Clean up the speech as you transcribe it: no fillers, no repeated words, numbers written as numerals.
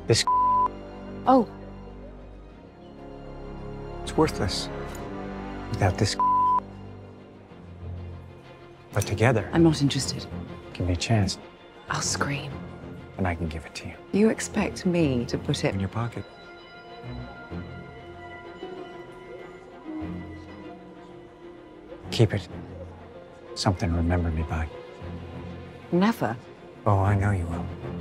This Oh, it's worthless without this. But together, I'm not interested. give me a chance, I'll scream. and I can give it to you You expect me to put it in your pocket. Keep it. Something to remember me by. Never. Oh, I know you will.